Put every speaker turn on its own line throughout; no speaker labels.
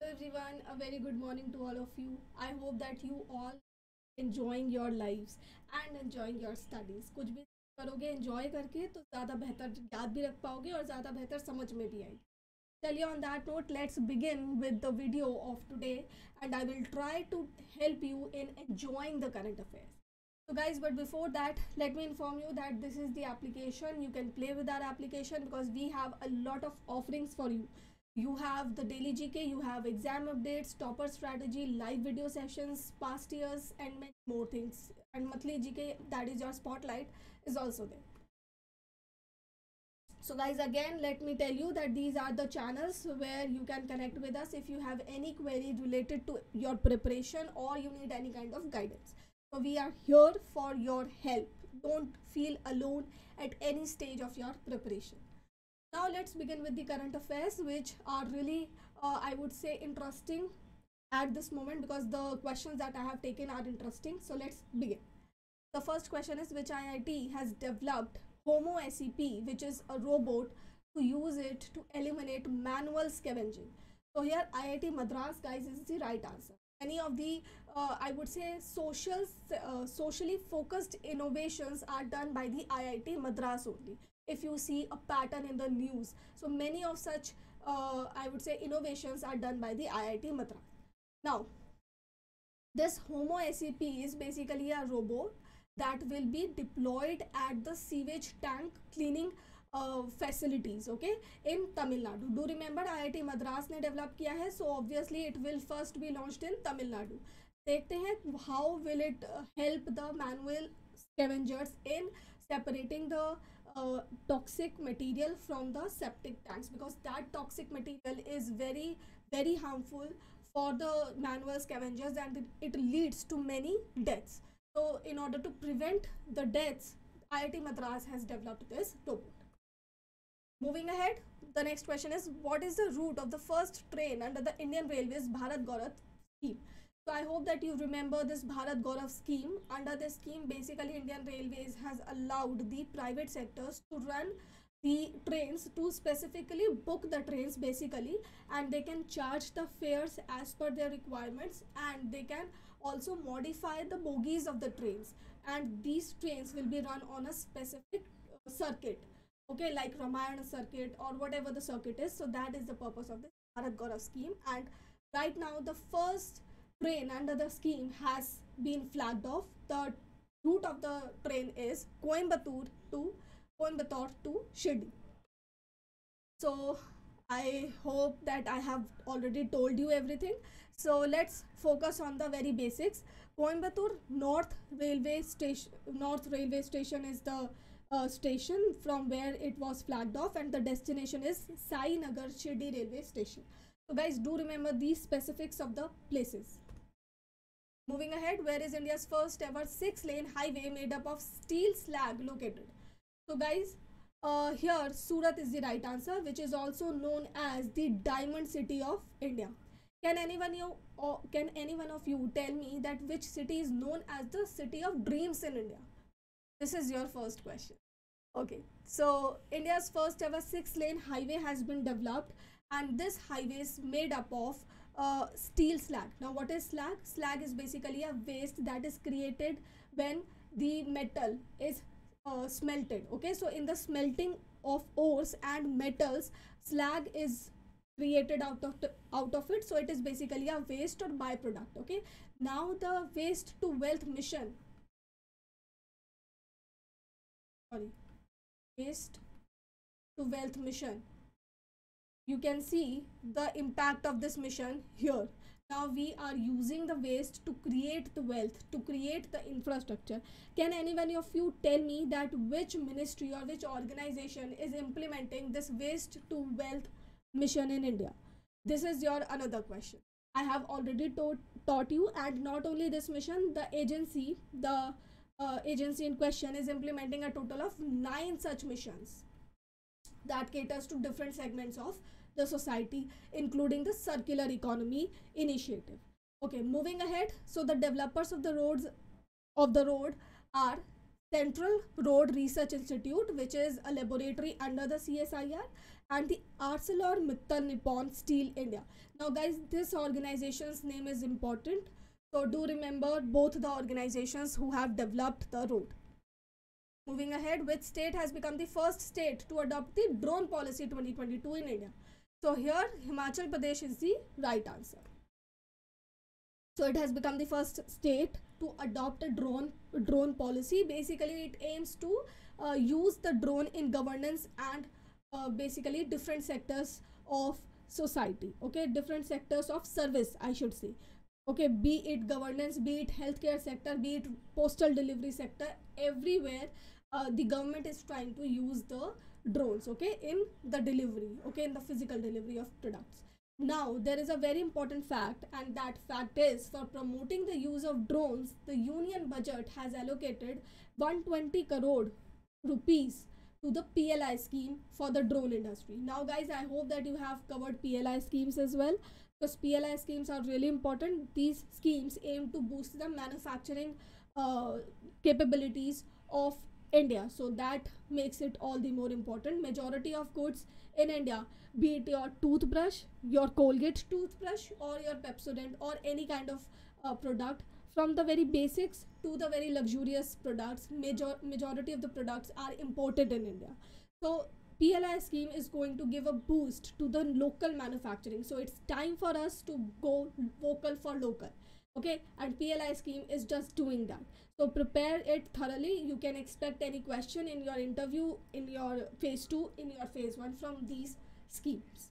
everyone, a very good morning to all of you. I hope that you all enjoying your lives and enjoying your studies. कुछ भी करोगे enjoy करके तो ज़्यादा बेहतर याद भी रख पाओगे और ज़्यादा बेहतर समझ में भी आएगी. चलिए on that note, let's begin with the video of today and I will try to help you in enjoying the current affairs. So guys, but before that, let me inform you that this is the application. You can play with our application because we have a lot of offerings for you. You have the daily GK, you have exam updates, topper strategy, live video sessions, past years, and many more things. And monthly GK, that is your spotlight, is also there. So guys, again, let me tell you that these are the channels where you can connect with us if you have any query related to your preparation or you need any kind of guidance. So we are here for your help. Don't feel alone at any stage of your preparation. Now let's begin with the current affairs, which are really, I would say, interesting at this moment because the questions that I have taken are interesting. So let's begin. The first question is, which IIT has developed Homo SEP, which is a robot, to use it to eliminate manual scavenging? So here IIT Madras, guys, is the right answer. Many of the, I would say, socially focused innovations are done by the IIT Madras only. If you see a pattern in the news, so many of such I would say innovations are done by the IIT Madras. Now this Homo SEP is basically a robot that will be deployed at the sewage tank cleaning facilities, okay, in Tamil Nadu. Do remember IIT Madras ने develop किया है, so obviously it will first be launched in Tamil Nadu. देखते हैं how will it help the manual scavengers in separating the toxic material from the septic tanks, because that toxic material is very harmful for the manual scavengers and it leads to many deaths. So in order to prevent the deaths, IIT Madras has developed this robot. Moving ahead, the next question is, what is the route of the first train under the Indian Railways Bharat Gaurav scheme? So I hope that you remember this Bharat Gaurav scheme. Under this scheme, basically Indian Railways has allowed the private sectors to run the trains, to specifically book the trains basically, and they can charge the fares as per their requirements, and they can also modify the bogies of the trains, and these trains will be run on a specific circuit, okay, like Ramayana circuit or whatever the circuit is. So that is the purpose of the Bharat Gaurav scheme, and right now the first train under the scheme has been flagged off. The route of the train is Coimbatore to Shirdi. So I hope that I have already told you everything. So let's focus on the very basics. Coimbatore North Railway Station is the station from where it was flagged off, and the destination is Sai Nagar Shirdi Railway Station. So guys, do remember these specifics of the places. Moving ahead, where is India's first ever 6-lane highway made up of steel slag located? So guys, here Surat is the right answer, which is also known as the Diamond City of India. Can anyone of you tell me that which city is known as the City of Dreams in India? This is your first question. Okay, so India's first ever 6-lane highway has been developed, and this highway is made up of steel slag. Now what is slag? Slag is basically a waste that is created when the metal is smelted, okay. So in the smelting of ores and metals, slag is created out of it, so it is basically a waste or byproduct, okay. Now the waste to wealth mission, waste to wealth mission, you can see the impact of this mission here. Now we are using the waste to create the wealth, to create the infrastructure. Can anyone of you tell me that which ministry or which organization is implementing this waste to wealth mission in India? This is your another question. I have already taught you, and not only this mission, the agency in question is implementing a total of 9 such missions that caters to different segments of the society, including the circular economy initiative. Okay, moving ahead. So the developers of the road are Central Road Research Institute, which is a laboratory under the CSIR, and the ArcelorMittal Nippon Steel India. Now guys, this organization's name is important, so do remember both the organizations who have developed the road. Moving ahead, which state has become the first state to adopt the drone policy 2022 in India? So here Himachal Pradesh is the right answer. So it has become the first state to adopt a drone policy. Basically it aims to use the drone in governance and basically different sectors of society, okay, different sectors of service I should say, okay, be it governance, be it healthcare sector, be it postal delivery sector, everywhere the government is trying to use the drones, okay, in the delivery, okay, in the physical delivery of products. Now there is a very important fact, and that fact is, for promoting the use of drones, the union budget has allocated 120 crore rupees to the PLI scheme for the drone industry. Now guys, I hope that you have covered PLI schemes as well, because PLI schemes are really important. These schemes aim to boost the manufacturing capabilities of India, so that makes it all the more important. Majority of goods in India, be it your toothbrush, your Colgate toothbrush, or your Pepsodent, or any kind of product, from the very basics to the very luxurious products, majority of the products are imported in India. So PLI scheme is going to give a boost to the local manufacturing. So it's time for us to go vocal for local, okay, and PLI scheme is just doing that. So prepare it thoroughly. You can expect any question in your interview, in your phase 2, in your phase 1 from these schemes.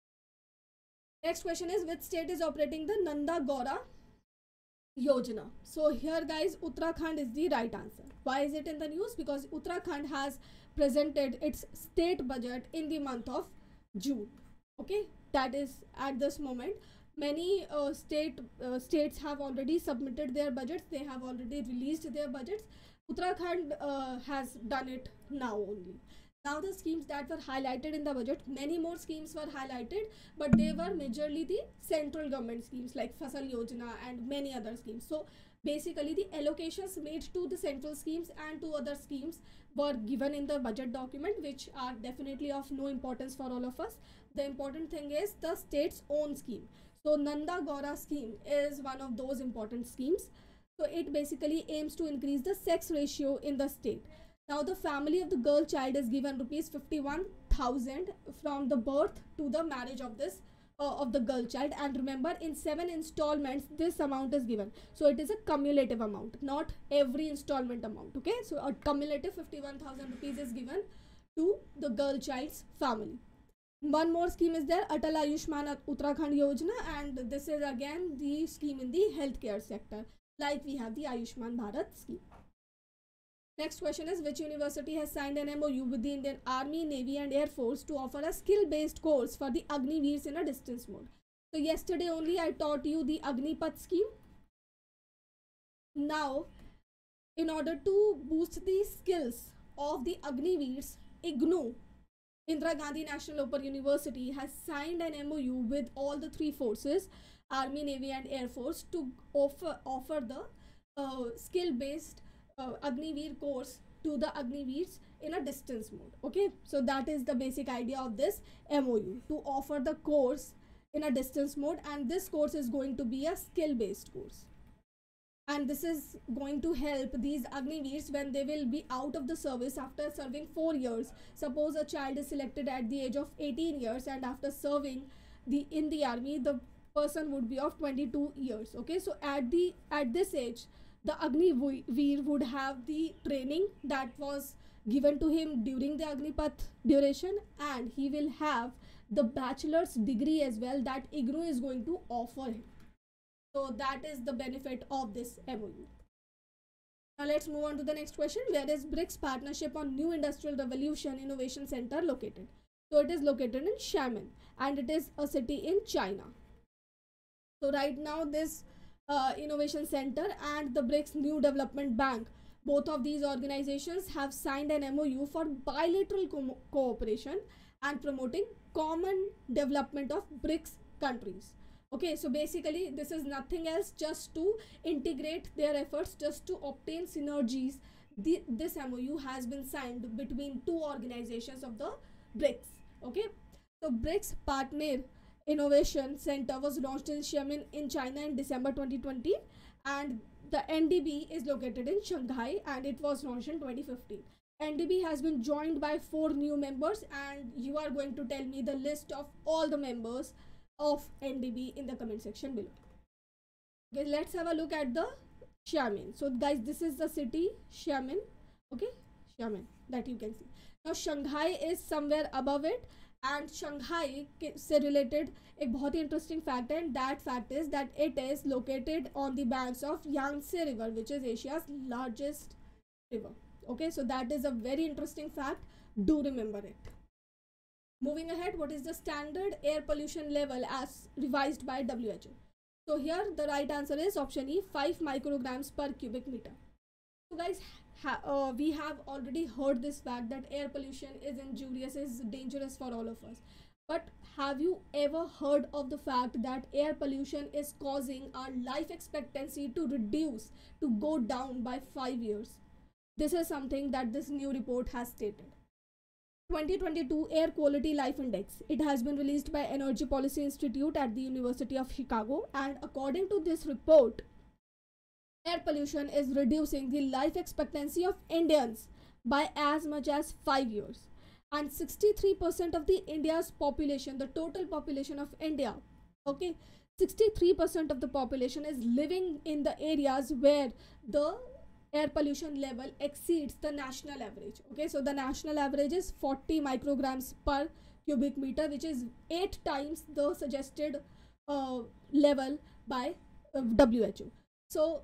Next question is, which state is operating the Nanda Gaura Yojana? So here guys, Uttarakhand is the right answer. Why is it in the news? Because Uttarakhand has presented its state budget in the month of June, okay, that is at this moment. Many states have already submitted their budgets, they have already released their budgets. Uttarakhand has done it now only. Now the schemes that were highlighted in the budget, many more schemes were highlighted, but they were majorly the central government schemes like Fasal Yojana and many other schemes. So basically the allocations made to the central schemes and to other schemes were given in the budget document, which are definitely of no importance for all of us. The important thing is the state's own scheme. So Nanda Gaura scheme is one of those important schemes. So it basically aims to increase the sex ratio in the state. Now the family of the girl child is given rupees 51,000 from the birth to the marriage of this of the girl child, and remember, in 7 installments this amount is given. So it is a cumulative amount, not every installment amount, okay. So a cumulative 51,000 rupees is given to the girl child's family. One more scheme is there, Atal Ayushman Uttarakhand Yojana, and this is again the scheme in the healthcare sector, like we have the Ayushman Bharat scheme. Next question is, which university has signed an MOU with the Indian Army, Navy and Air Force to offer a skill-based course for the Agniveers in a distance mode? So yesterday only I taught you the Agnipath scheme. Now, in order to boost the skills of the Agniveers, IGNOU, Indira Gandhi National Open University, has signed an MOU with all the 3 forces, Army, Navy and Air Force, to offer the skill-based Agniveer course to the Agniveers in a distance mode, okay. So that is the basic idea of this MOU, to offer the course in a distance mode, and this course is going to be a skill-based course. And this is going to help these Agniveers when they will be out of the service after serving 4 years. Suppose a child is selected at the age of 18 years, and after serving in the army, the person would be of 22 years, okay. So at this age, the Agniveer would have the training that was given to him during the Agnipath duration, and he will have the bachelor's degree as well that IGNOU is going to offer him. So that is the benefit of this MOU. Now let's move on to the next question. Where is BRICS Partnership on New Industrial Revolution Innovation Center located? So it is located in Xiamen, and it is a city in China. So right now this Innovation Center and the BRICS New Development Bank, both of these organizations have signed an MOU for bilateral cooperation and promoting common development of BRICS countries. Okay, so basically this is nothing else, just to integrate their efforts, just to obtain synergies. This MOU has been signed between 2 organizations of the BRICS, okay. So BRICS Partner Innovation Center was launched in Xiamen in China in December 2020, and the NDB is located in Shanghai, and it was launched in 2015. NDB has been joined by 4 new members, and you are going to tell me the list of all the members of NDB in the comment section below. Okay, let's have a look at the Xiamen. So guys, this is the city Xiamen. Okay, Xiamen that you can see. Now Shanghai is somewhere above it, and Shanghai से related एक बहुत ही interesting fact है, and that fact is that it is located on the banks of Yangtze River, which is Asia's largest river. Okay, so that is a very interesting fact. Do remember it. Moving ahead, what is the standard air pollution level as revised by WHO? So here the right answer is option E, 5 micrograms per cubic meter. So guys, we have already heard this fact that air pollution is injurious, is dangerous for all of us. But have you ever heard of the fact that air pollution is causing our life expectancy to reduce, to go down by 5 years? This is something that this new report has stated. 2022 Air Quality Life Index. It has been released by Energy Policy Institute at the University of Chicago, and according to this report, air pollution is reducing the life expectancy of Indians by as much as 5 years. And 63% of the India's population, the total population of India, okay, 63% of the population is living in the areas where the air pollution level exceeds the national average. Okay, so the national average is 40 micrograms per cubic meter, which is 8 times the suggested level by WHO. So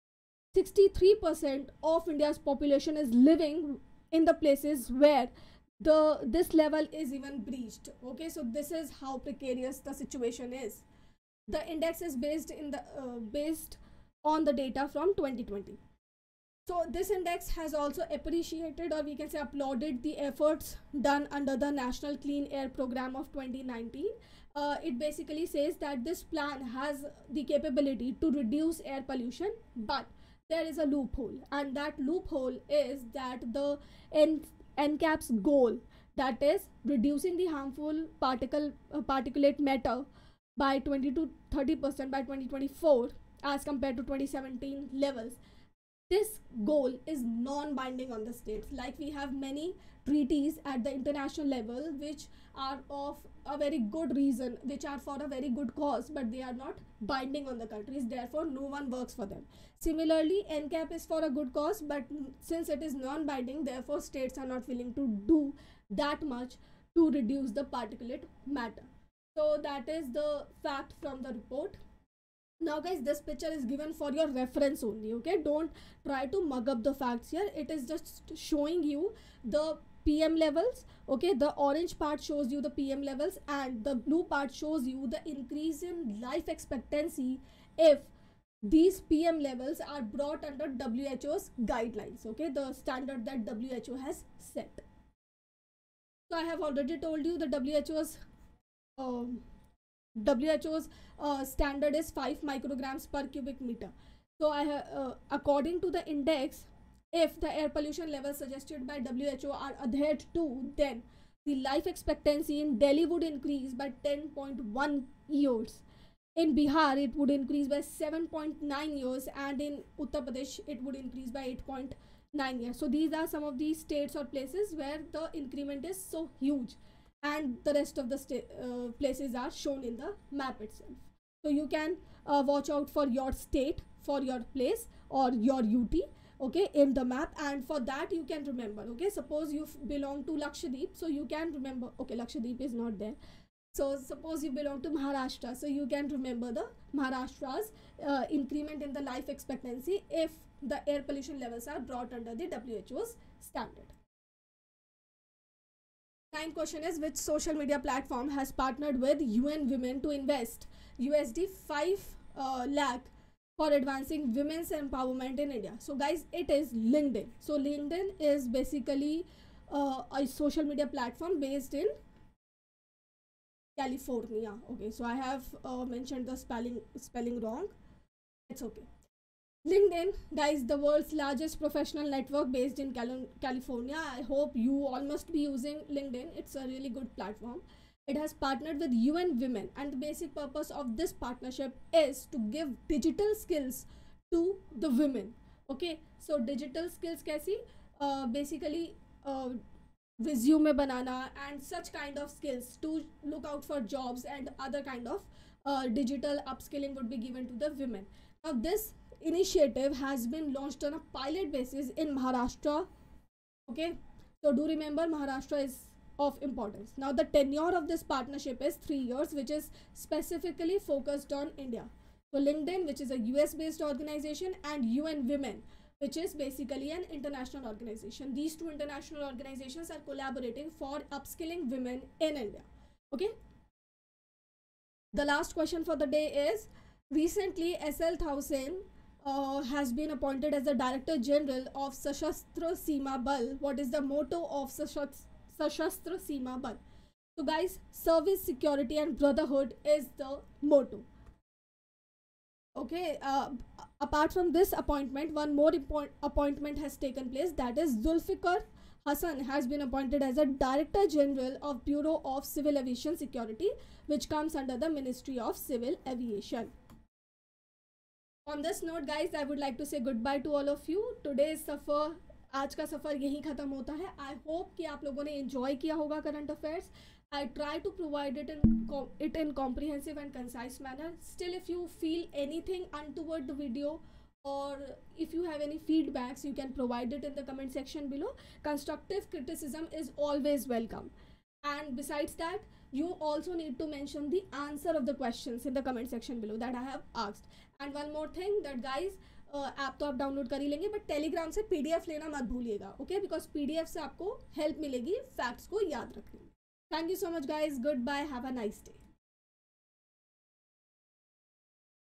63% of India's population is living in the places where this level is even breached. Okay, so this is how precarious the situation is. The index is based on the data from 2020. So this index has also appreciated, or we can say applauded, the efforts done under the National Clean Air Program of 2019. It basically says that this plan has the capability to reduce air pollution, but there is a loophole, and that loophole is that the NCAP's goal, that is reducing the harmful particulate matter by 20 to 30% by 2024 as compared to 2017 levels. This goal is non-binding on the states. Like we have many treaties at the international level which are of a very good reason, which are for a very good cause, but they are not binding on the countries. Therefore, no one works for them. Similarly, NCAP is for a good cause, but since it is non-binding, therefore states are not willing to do that much to reduce the particulate matter. So that is the fact from the report. Now guys, this picture is given for your reference only. Okay, don't try to mug up the facts here. It is just showing you the PM levels. Okay, the orange part shows you the PM levels, and the blue part shows you the increase in life expectancy if these PM levels are brought under WHO's guidelines. Okay, the standard that WHO has set. So I have already told you the WHO's standard is 5 micrograms per cubic meter. So according to the index, if the air pollution levels suggested by WHO are adhered to, then the life expectancy in Delhi would increase by 10.1 years. In Bihar, it would increase by 7.9 years, and in Uttar Pradesh, it would increase by 8.9 years. So these are some of the states or places where the increment is so huge, and the rest of the places are shown in the map itself. So you can watch out for your state, for your place, or your UT, okay, in the map. And for that you can remember, okay, suppose you belong to Lakshadweep, so you can remember, okay, Lakshadweep is not there. So suppose you belong to Maharashtra, so you can remember the Maharashtra's increment in the life expectancy if the air pollution levels are brought under the WHO's standard. Ninth question is, which social media platform has partnered with UN Women to invest USD 5 lakh for advancing women's empowerment in India? So guys, it is LinkedIn. So LinkedIn is basically a social media platform based in California. Okay, so I have mentioned the spelling wrong. It's okay. LinkedIn, guys, the world's largest professional network based in California. I hope you all must be using LinkedIn. It's a really good platform. It has partnered with UN Women, and the basic purpose of this partnership is to give digital skills to the women. Okay, so digital skills कैसी, basically resume banana and such kind of skills to look out for jobs, and other kind of digital upskilling would be given to the women. Now this initiative has been launched on a pilot basis in Maharashtra. Okay, so do remember Maharashtra is of importance. Now the tenure of this partnership is 3 years, which is specifically focused on India. So LinkedIn, which is a US based organization, and UN Women, which is basically an international organization. These two international organizations are collaborating for upskilling women in India. Okay, the last question for the day is, recently SL Thousand has been appointed as the Director General of Sashastra Seema Bal. What is the motto of Sashastra Seema Bal? So guys, service, security and brotherhood is the motto. Okay, apart from this appointment, one more appointment has taken place, that is Zulfikar Hassan has been appointed as a Director General of Bureau of Civil Aviation Security, which comes under the Ministry of Civil Aviation. On this note guys, I would like to say goodbye to all of you. Today's सफ़र, आज का सफ़र यहीं ख़त्म होता है. I hope कि आप लोगों ने enjoy किया होगा current affairs. I try to provide it in comprehensive and concise manner. Still, if you feel anything untoward the video, or if you have any feedbacks, you can provide it in the comment section below. Constructive criticism is always welcome. And besides that, you also need to mention the answer of the questions in the comment section below that I have asked. And one more thing, that guys, app तो आप download कर ही लेंगे, but Telegram से PDF लेना मत भूलिएगा. Okay, because PDF से आपको हेल्प मिलेगी फैक्ट्स को याद रखने में. Thank you so much guys, goodbye, have a nice day.